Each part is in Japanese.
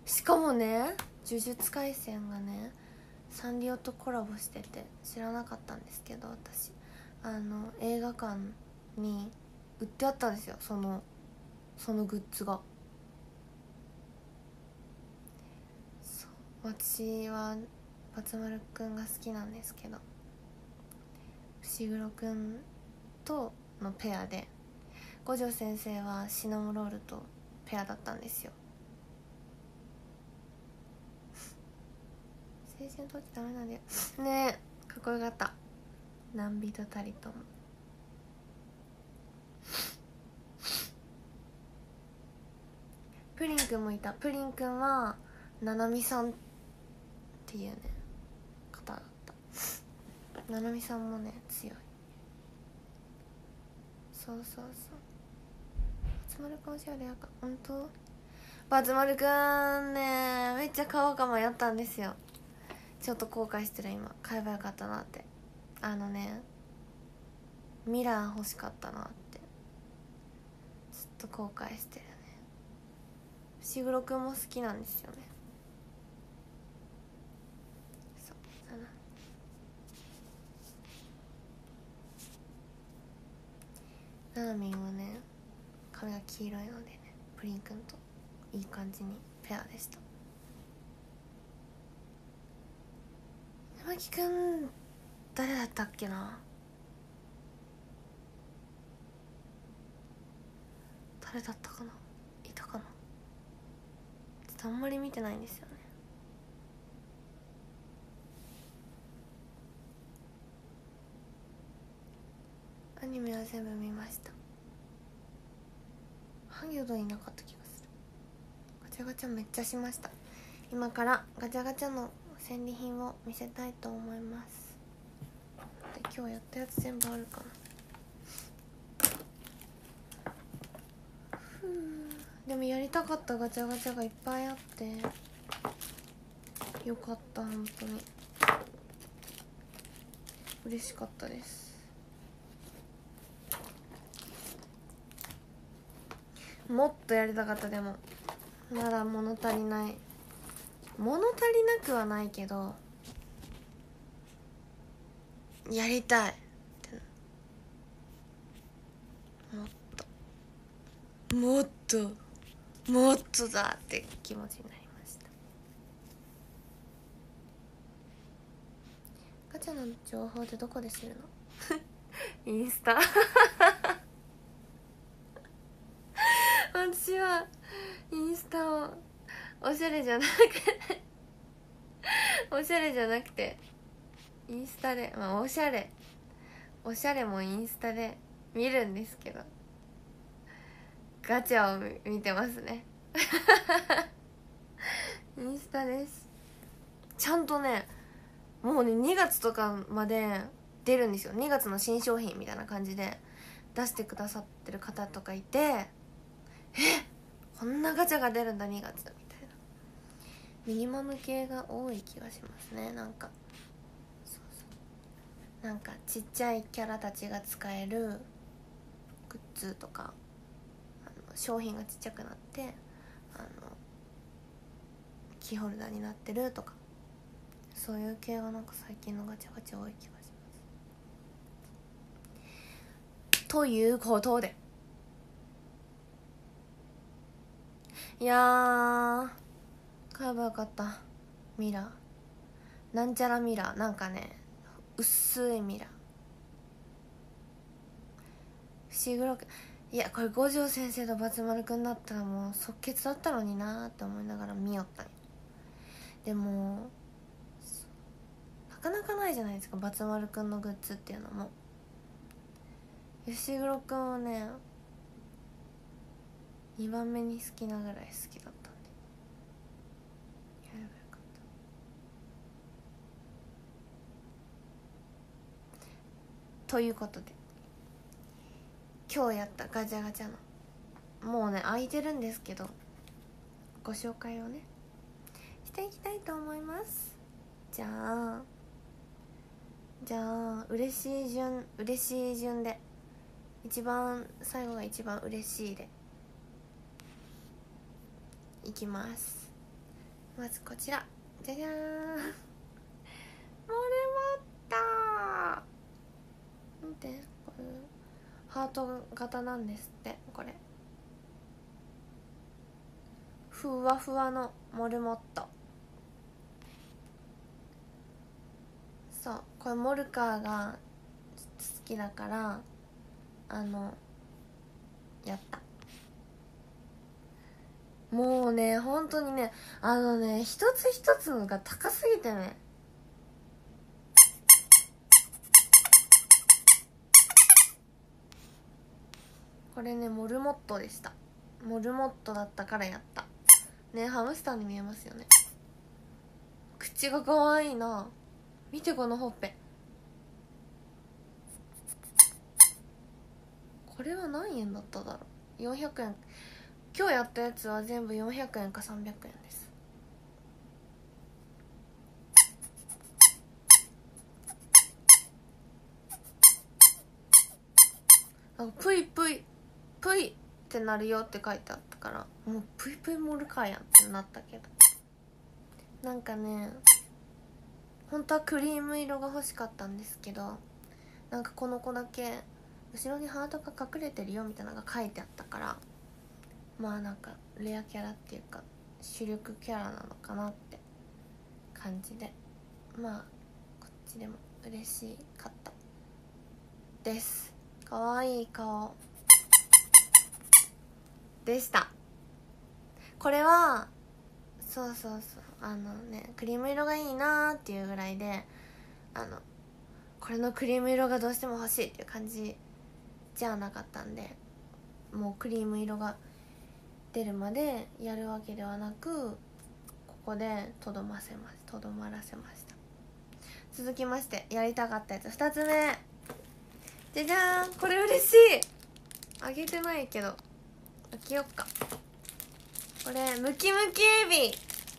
しかもね呪術廻戦がねサンリオとコラボしてて知らなかったんですけど、私映画館に売ってあったんですよ、そのグッズが。そう、私はバツ丸くんが好きなんですけど、伏黒くんとのペアで、五条先生はシナモロールとペアだったんですよ。青春とってダメなんだよねえ、かっこよかった。何人たりとも。プリンくんもいた。プリンくんはななみさんっていうね方だった。ななみさんもね強い。そうそうそう。バツ丸くんおしゃれやか。ほんとバツ丸くんねめっちゃ買おうか迷ったんですよ。ちょっと後悔してる今。買えばよかったなって。ミラー欲しかったなってずっと後悔してるね。伏黒くんも好きなんですよね。そうだな。ななみんはね髪が黄色いのでね、プリンくんといい感じにペアでした。山木くん誰だったっけな。誰だったかな、いたかな。ちょっとあんまり見てないんですよね。アニメは全部見ました。ハギョドいなかった気がする。ガチャガチャめっちゃしました。今からガチャガチャの戦利品を見せたいと思います。で今日やったやつ全部あるかな。でもやりたかったガチャガチャがいっぱいあってよかった。本当に嬉しかったです。もっとやりたかった。でもまだ物足りない。物足りなくはないけどやりたいってもっとだって気持ちになりました。ガチャの情報ってどこで知るのインスタ私はインスタをおしゃれじゃなくてインスタで、まあおしゃれもインスタで見るんですけど、ガチャを見てますねインスタです。ちゃんとねもうね2月とかまで出るんですよ。2月の新商品みたいな感じで出してくださってる方とかいて、こんなガチャが出るんだ2月みたいな。ミニマム系が多い気がしますね。なんかなんかちっちゃいキャラたちが使えるグッズとか商品がちっちゃくなってキーホルダーになってるとか、そういう系がなんか最近のガチャガチャ多い気がします。ということでいやー買えばよかった。ミラーなんちゃらミラー、なんかね薄いミラー。伏黒くん、いやこれ五条先生とバツ丸くんだったらもう即決だったのになーって思いながら見よったんよ。でもなかなかないじゃないですか、バツ丸くんのグッズっていうのも。伏黒くんはね2番目に好きなぐらい好きだったんでやればよかった。ということで今日やったガチャガチャのもうね空いてるんですけどご紹介をねしていきたいと思います。じゃあ嬉しい順で一番最後が一番嬉しいでいきます。 まずこちらじゃじゃーんモルモット見て、これハート型なんですって。これふわふわのモルモット。そう、これモルカーが好きだからやった。もうね本当にね一つ一つのが高すぎてね、これねモルモットでした。モルモットだったからやったね。ハムスターに見えますよね。口が可愛いな。見てこのほっぺ。これは何円だっただろう。400円。今日やったやつは全部400円か300円です。プイプイプイってなるよって書いてあったから、もうプイプイモルカーやんってなったけど、なんかね本当はクリーム色が欲しかったんですけど、なんかこの子だけ後ろにハートが隠れてるよみたいなのが書いてあったから、まあなんかレアキャラっていうか主力キャラなのかなって感じで、まあこっちでも嬉しかったです。かわいい顔でした。これはそうクリーム色がいいなーっていうぐらいで、これのクリーム色がどうしても欲しいっていう感じじゃなかったんで、もうクリーム色が出るまでやるわけではなく、ここでとどまらせました。続きましてやりたかったやつ2つ目じゃじゃーん。これ嬉しい。あげてないけど開けよっか。これムキムキエビ。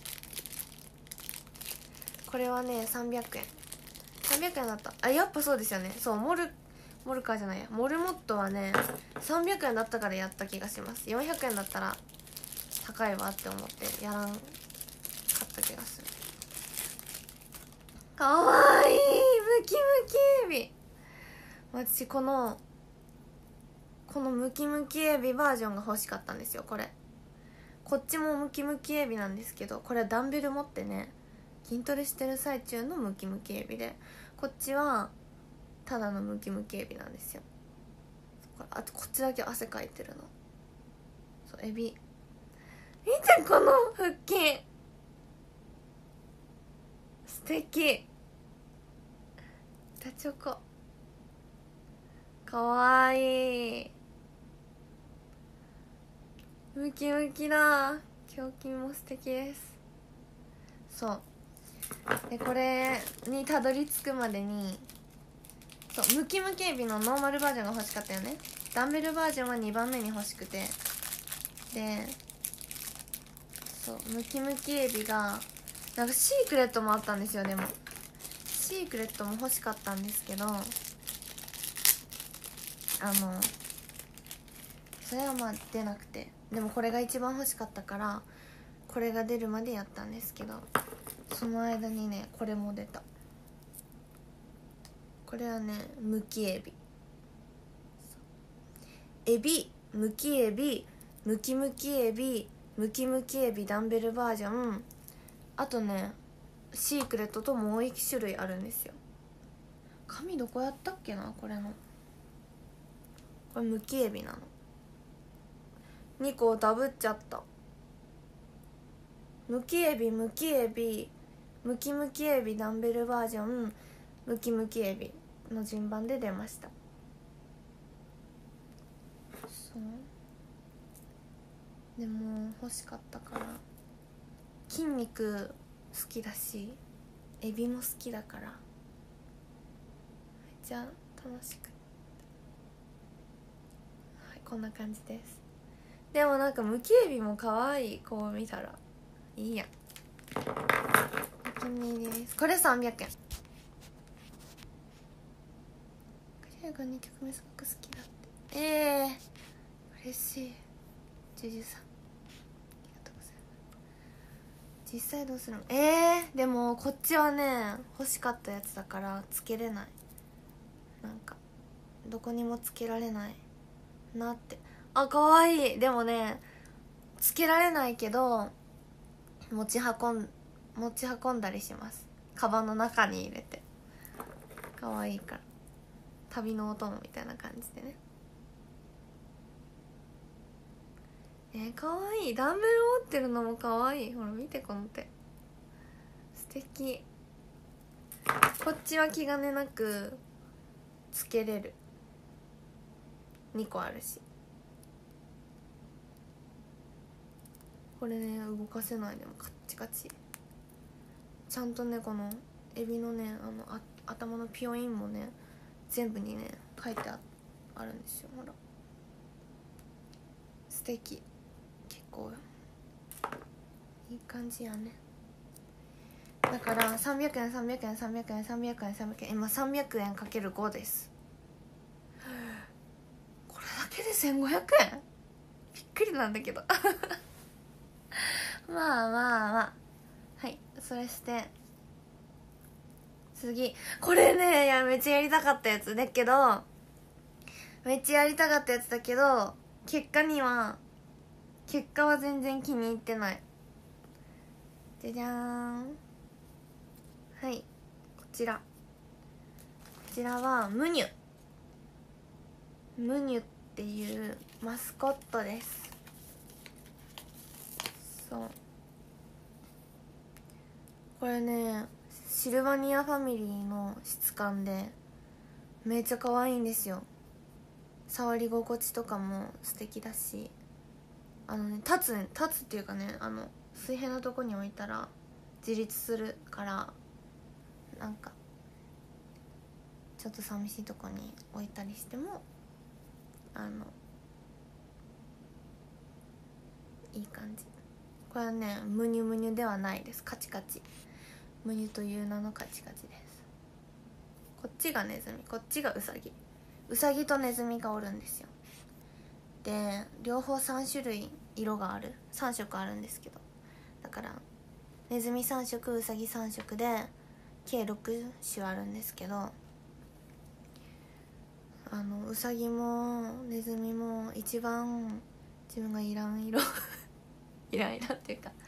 これはね300円だった。あ、やっぱそうですよね。そう、モルカーじゃないや、モルモットはね300円だったからやった気がします。400円だったら高いわって思ってやらんかった気がする。かわいいムキムキエビ。私このムキムキエビバージョンが欲しかったんですよ。こっちもムキムキエビなんですけど、これはダンベル持ってね筋トレしてる最中のムキムキエビで、こっちはただのムキムキエビなんですよ。あとこっちだけ汗かいてるの。そう、エビ見てこの腹筋素敵。板チョコかわいい。ムキムキだ。胸筋も素敵です。そうで、これにたどり着くまでに、そうムキムキエビのノーマルバージョンが欲しかったよね。ダンベルバージョンは2番目に欲しくて、でそうムキムキエビがなんかシークレットもあったんですよ。でもシークレットも欲しかったんですけど、それはまあ出なくて、でもこれが一番欲しかったからこれが出るまでやったんですけど、その間にねこれも出た。これはねムキエビ、エビムキエビムキムキエビムキムキエビダンベルバージョン、あとねシークレットともう1種類あるんですよ。紙どこやったっけな。これムキエビなの。2個ダブっちゃった。ムキエビムキエビムキムキエビダンベルバージョンムキムキエビの順番で出ました。そうでも欲しかったから、筋肉好きだしエビも好きだからめっちゃ楽しく、はい、こんな感じです。でもなんかムキエビも可愛い。こう見たらいいや。お気に入りです。これ300円。クリアが2曲目すごく好きだって。嬉しい。ジュジュさんありがとうございます。 実際どうするの？でもこっちはね欲しかったやつだからつけれない、なんかどこにもつけられないなって。あ、かわいい。でもねつけられないけど持ち運んだりします。カバンの中に入れて。かわいいから、旅のお供みたいな感じでね。かわいい。ダンベル持ってるのもかわいい。ほら見てこの手、素敵。こっちは気兼ねなくつけれる、2個あるし。これね動かせない。でもカッチカチ。ちゃんとねこのエビのね頭のピヨインもね全部にね書いてあるんですよ。ほら素敵。結構いい感じやね。だから300円300円300円300円300円、今300円かける5です。これだけで1500円、びっくりなんだけどまあまあまあ、はい。それして次、これね、いやめっちゃやりたかったやつだけど、結果は全然気に入ってない。じゃじゃーん。はい、こちらはムニュっていうマスコットです。そう、これねシルバニアファミリーの質感でめっちゃ可愛いんですよ。触り心地とかも素敵だし、立つっていうかね、水平のとこに置いたら自立するから、なんかちょっと寂しいとこに置いたりしてもいい感じ。これはねムニュムニュではないです。カチカチ。ムニュという名のカチカチです。こっちがネズミ、こっちがウサギ。ウサギとネズミがおるんですよ。で両方3種類色がある、3色あるんですけど、だからネズミ3色ウサギ3色で計6種あるんですけど、ウサギもネズミも一番自分がいらん色いらん色っていうか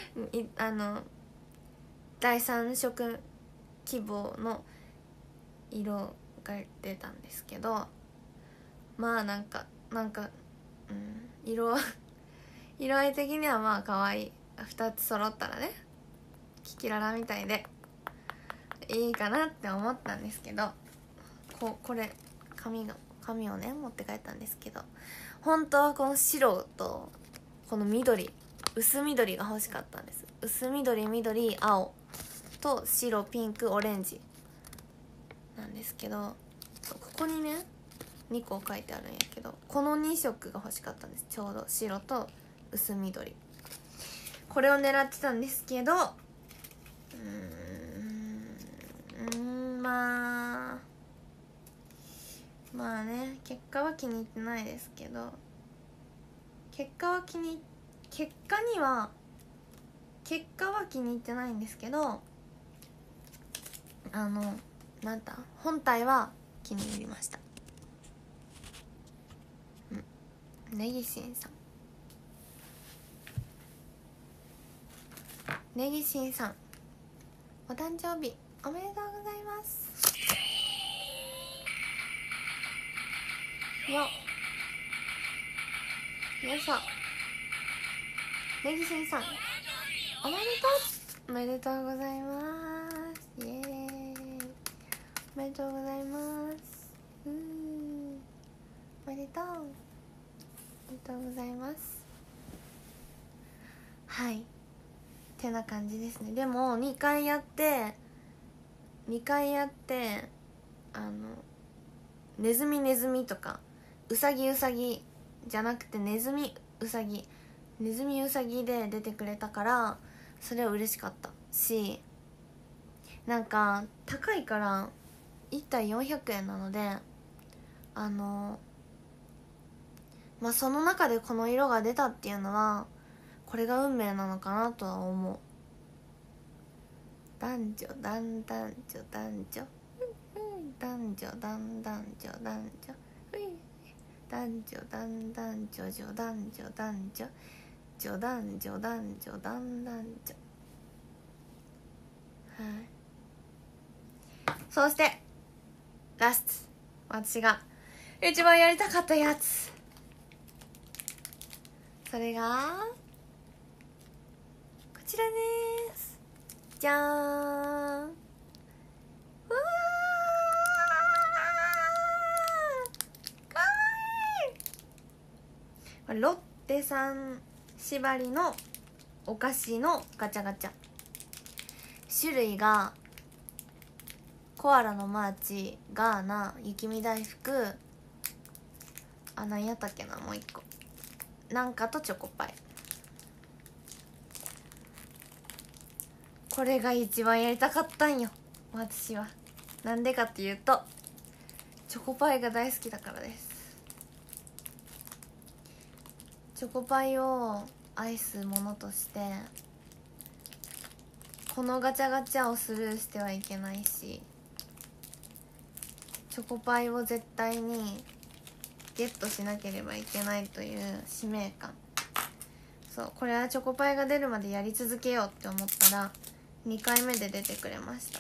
第3色希望の色が出たんですけど、まあなんか色合い的にはまあ可愛い。2つ揃ったらねキキララみたいでいいかなって思ったんですけど、これ紙をね持って帰ったんですけど、本当はこの白とこの緑、薄緑が欲しかったんです。薄緑、緑、青と白、ピンク、オレンジなんですけど、ここにね2個書いてあるんやけど、この2色が欲しかったんです。ちょうど白と薄緑、これを狙ってたんですけど、まあね、結果は気に入ってないですけど、結果は気に入ってないんですけど、本体は気に入りました。ネギシンさんお誕生日おめでとうございます。よいしょ。ネギシンさんおめでとうございます。イエーイ、おめでとうございます。おめでとうございます。はい、てな感じですね。でも2回やってネズミとかウサギじゃなくてネズミウサギで出てくれたから、それは嬉しかったし、なんか高いから1体400円なので、まあその中でこの色が出たっていうのはこれが運命なのかなとは思う。 男女だんだん女男女男女だんだん女男女男女だんだん女女男女男女女男女男女だんだん女。はい。そしてラスト、私が一番やりたかったやつ、それがこちらです。じゃーん。わー、かわいい。これロッテさん縛りのお菓子のガチャガチャ。種類がコアラのマーチ、ガーナ、雪見大福、何やったっけな、もう一個なんかとチョコパイ。これが一番やりたかったんよ、私は。なんでかっていうとチョコパイが大好きだからです。チョコパイを愛すものとしてこのガチャガチャをスルーしてはいけないし、チョコパイを絶対にゲットしなければいけないという使命感。そう、これはチョコパイが出るまでやり続けようって思ったら2回目で出てくれました。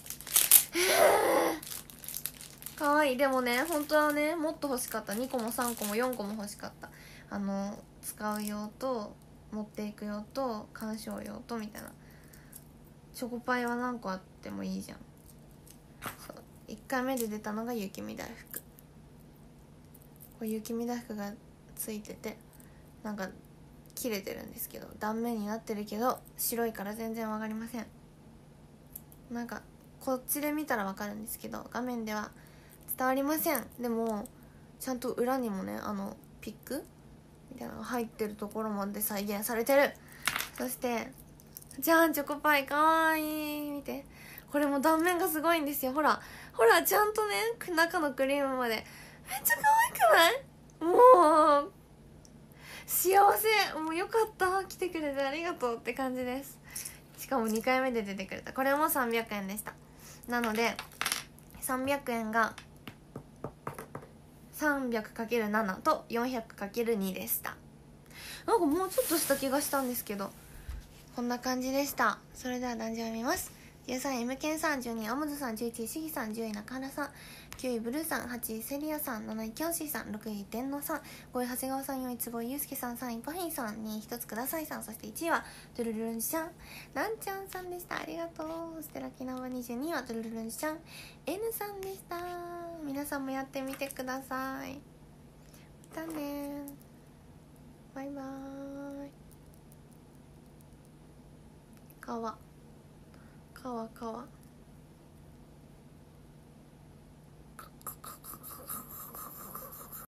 かわいい。でもね、本当はね、もっと欲しかった。2個も3個も4個も欲しかった。使う用と持っていく用と鑑賞用とみたいな。チョコパイは何個あってもいいじゃん。そう、1回目で出たのが雪見大福。これ雪見大福がついてて、なんか切れてるんですけど、断面になってるけど白いから全然わかりません。なんかこっちで見たらわかるんですけど画面では伝わりません。でもちゃんと裏にもね、ピックみたいなのが入ってるところまで再現されてる。そしてじゃん、チョコパイかわいい。見て、これも断面がすごいんですよ。ほらほら、ちゃんとね、中のクリームまでめっちゃ可愛くない？もう幸せ。もうよかった、来てくれてありがとうって感じです。しかも2回目で出てくれた。これも300円でした。なので300円が 300×7 と 400×2 でした。なんかもうちょっとした気がしたんですけど、こんな感じでした。それでは男女を見ます。13位 M ケンさん、12位アモズさん、11位シギさん、10位中原さん、9位ブルーさん、8位セリアさん、7位キョンシーさん、6位天皇さん、5位長谷川さん、4位坪井祐介さん、3位パフィンさん、2位一つくださいさん、そして1位はドゥルルルンちゃんなんちゃんさんでした。ありがとう。そしてラッキーナンバー22位はドゥルルルンちゃん N さんでした。皆さんもやってみてください。またね、バイバーイ。かわ